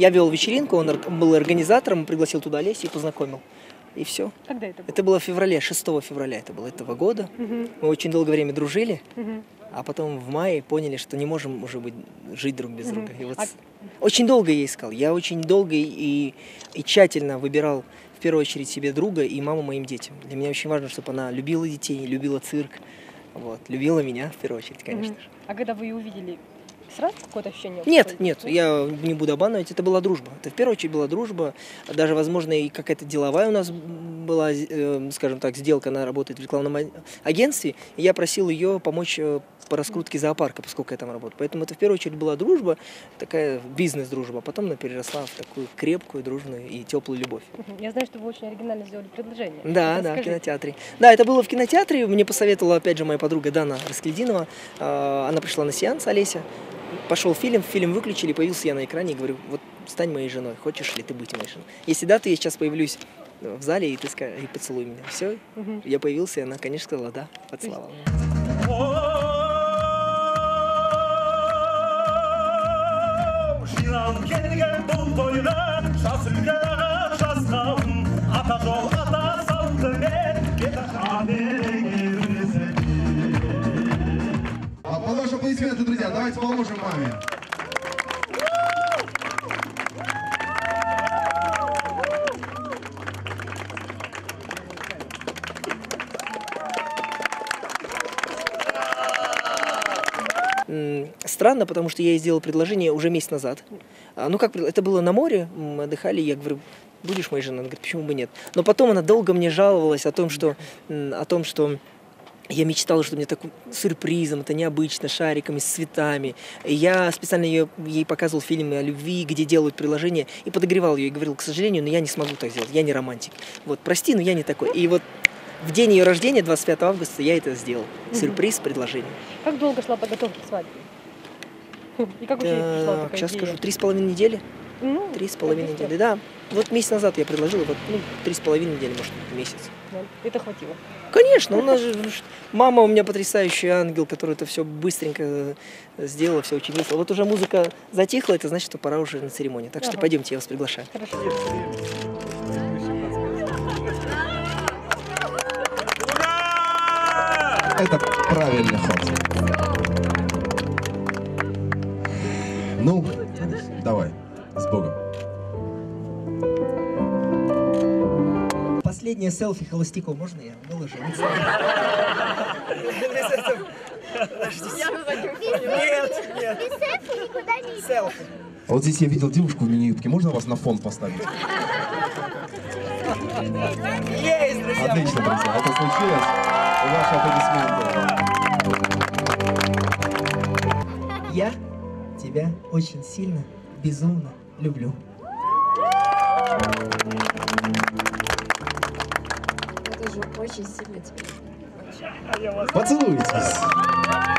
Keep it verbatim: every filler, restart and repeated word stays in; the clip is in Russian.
Я вел вечеринку, он был организатором, пригласил туда Олесю и познакомил. И все. Когда это было? Это было в феврале, шестого февраля это было этого года. Угу. Мы очень долгое время дружили, Угу. а потом в мае поняли, что не можем уже быть, жить друг без Угу. друга. И вот А... Очень долго я искал. Я очень долго и, и тщательно выбирал в первую очередь себе друга и маму моим детям. Для меня очень важно, чтобы она любила детей, любила цирк. Вот, любила меня в первую очередь, конечно угу. же. А когда вы ее увидели, сразу какое-то ощущение? Нет, нет, я не буду обманывать, это была дружба. Это в первую очередь была дружба, даже, возможно, и какая-то деловая у нас была, э, скажем так, сделка, она работает в рекламном агентстве, и я просил ее помочь по раскрутке зоопарка, поскольку я там работаю. Поэтому это в первую очередь была дружба, такая бизнес-дружба, а потом она переросла в такую крепкую, дружную и теплую любовь. Я знаю, что вы очень оригинально сделали предложение. Да, да, в кинотеатре. Да, это было в кинотеатре, мне посоветовала, опять же, моя подруга Дана Раскельдинова, она пришла на сеанс, Олеся. Пошел фильм, фильм выключили, появился я на экране и говорю, вот стань моей женой, хочешь ли ты быть моей женой? Если да, то я сейчас появлюсь в зале, и ты скажешь, и поцелуй меня. Все, угу. Я появился, и она, конечно, сказала, да, поцеловала. Ваши аплодисменты, друзья, давайте поможем маме. Странно, потому что я ей сделал предложение уже месяц назад. Ну как, это было на море, мы отдыхали, я говорю, будешь моей женой? Она говорит, почему бы нет? Но потом она долго мне жаловалась о том, что, о том, что я мечтала, что мне такой сюрпризом, это необычно, шариками, с цветами. И я специально ее, ей показывал фильмы о любви, где делают приложения, и подогревал ее, и говорил, к сожалению, но я не смогу так сделать, я не романтик. Вот, прости, но я не такой. И вот в день ее рождения, двадцать пятого августа, я это сделал. Сюрприз, предложение. Как долго шла подготовка к свадьбе? И как вообще так, пришла такая сейчас идея? скажу, три с половиной недели. Ну, Три с половиной недели, да. Вот месяц назад я предложила, вот, ну, три с половиной недели, может, месяц. Да, это хватило? Конечно, у нас же мама у меня потрясающий ангел, который это все быстренько сделала, все очень быстро. Вот уже музыка затихла, это значит, что пора уже на церемонию. Так что ага. Пойдемте, я вас приглашаю. Хорошо. Это правильный ход. Ну, давай, с Богом. Последнее селфи холостяком, можно я выложу? Нет, нет. Без селфи никуда не идет. Селфи. А вот здесь я видел девушку в мини-юбке, можно вас на фон поставить? Есть, друзья. Отлично, друзья, это случилось. Ваши аплодисменты. Я тебя очень сильно, безумно люблю. Я тоже очень сильно тебя люблю. Поцелуйтесь.